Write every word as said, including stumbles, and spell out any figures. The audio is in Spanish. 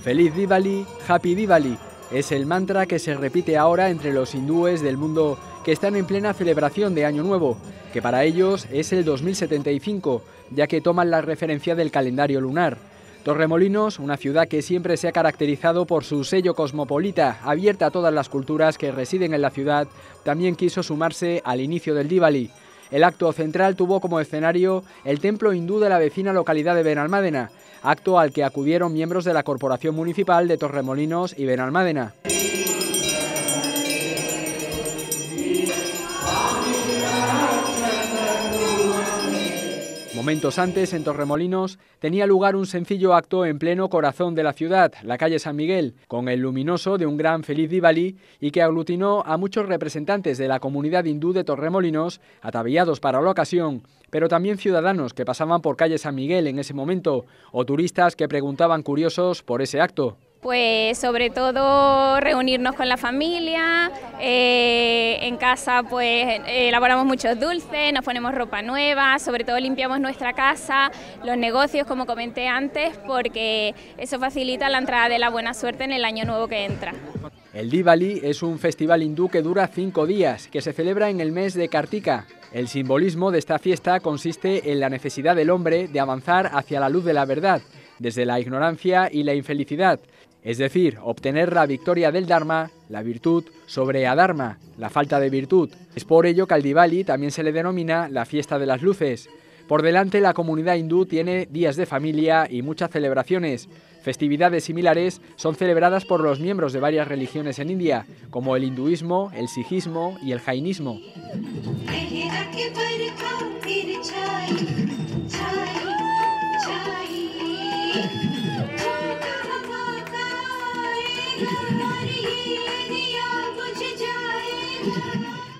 Feliz Diwali, Happy Diwali. Es el mantra que se repite ahora entre los hindúes del mundo que están en plena celebración de Año Nuevo, que para ellos es el dos mil setenta y cinco, ya que toman la referencia del calendario lunar. Torremolinos, una ciudad que siempre se ha caracterizado por su sello cosmopolita, abierta a todas las culturas que residen en la ciudad, también quiso sumarse al inicio del Diwali. El acto central tuvo como escenario el templo hindú de la vecina localidad de Benalmádena, acto al que acudieron miembros de la Corporación Municipal de Torremolinos y Benalmádena. Momentos antes, en Torremolinos, tenía lugar un sencillo acto en pleno corazón de la ciudad, la calle San Miguel, con el luminoso de un gran Feliz Diwali y que aglutinó a muchos representantes de la comunidad hindú de Torremolinos, ataviados para la ocasión, pero también ciudadanos que pasaban por calle San Miguel en ese momento, o turistas que preguntaban curiosos por ese acto. Pues sobre todo reunirnos con la familia, eh, en casa pues elaboramos muchos dulces, nos ponemos ropa nueva, sobre todo limpiamos nuestra casa, los negocios como comenté antes, porque eso facilita la entrada de la buena suerte en el año nuevo que entra. El Diwali es un festival hindú que dura cinco días, que se celebra en el mes de Kartika. El simbolismo de esta fiesta consiste en la necesidad del hombre de avanzar hacia la luz de la verdad, desde la ignorancia y la infelicidad, es decir, obtener la victoria del Dharma, la virtud, sobre Adharma, la falta de virtud. Es por ello que al Diwali también se le denomina la fiesta de las luces. Por delante, la comunidad hindú tiene días de familia y muchas celebraciones. Festividades similares son celebradas por los miembros de varias religiones en India, como el hinduismo, el sijismo y el jainismo. हमारी ये दिया बुझ जाए।